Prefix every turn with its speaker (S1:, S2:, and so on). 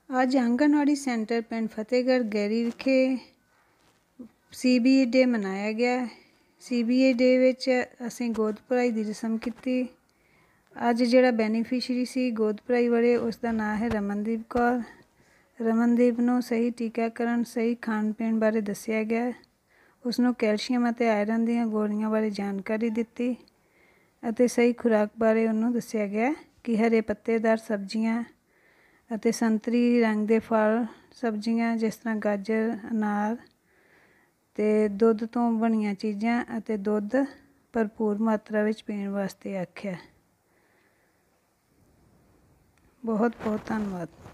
S1: ਅੱਜ ਆਂਗਣਵਾੜੀ ਸੈਂਟਰ ਪਿੰਡ ਫਤਿਹਗੜ੍ਹ ਗੈਰੀ ਵਿਖੇ CBA ਡੇ ਮਨਾਇਆ ਗਿਆ। CBA ਡੇ ਵਿੱਚ ਅਸੀਂ ਗੋਦ ਭਰਾਈ ਦੀ ਰਸਮ ਕੀਤੀ। ਅੱਜ ਜਿਹੜਾ ਬੈਨੀਫਿਸ਼ਰੀ ਸੀ ਗੋਦ ਭਰਾਈ ਵਾਲੇ, ਉਸ ਦਾ ਨਾਂ ਹੈ ਰਮਨਦੀਪ ਕੌਰ। ਰਮਨਦੀਪ ਨੂੰ ਸਹੀ ਟੀਕਾਕਰਨ, ਸਹੀ ਖਾਣ ਪੀਣ ਬਾਰੇ ਦੱਸਿਆ ਗਿਆ। ਉਸਨੂੰ ਕੈਲਸ਼ੀਅਮ ਅਤੇ ਆਇਰਨ ਦੀਆਂ ਗੋਲੀਆਂ ਬਾਰੇ ਜਾਣਕਾਰੀ ਦਿੱਤੀ ਅਤੇ ਸਹੀ ਖੁਰਾਕ ਬਾਰੇ ਉਹਨੂੰ ਦੱਸਿਆ ਗਿਆ ਕਿ ਹਰੇ ਪੱਤੇਦਾਰ ਸਬਜ਼ੀਆਂ ਅਤੇ ਸੰਤਰੀ ਰੰਗ ਦੇ ਫਲ ਸਬਜ਼ੀਆਂ ਜਿਸ ਤਰ੍ਹਾਂ ਗਾਜਰ, ਅਨਾਰ ਅਤੇ ਦੁੱਧ ਤੋਂ ਬਣੀਆਂ ਚੀਜ਼ਾਂ ਅਤੇ ਦੁੱਧ ਭਰਪੂਰ ਮਾਤਰਾ ਵਿੱਚ ਪੀਣ ਵਾਸਤੇ ਆਖਿਆ। ਬਹੁਤ ਬਹੁਤ ਧੰਨਵਾਦ।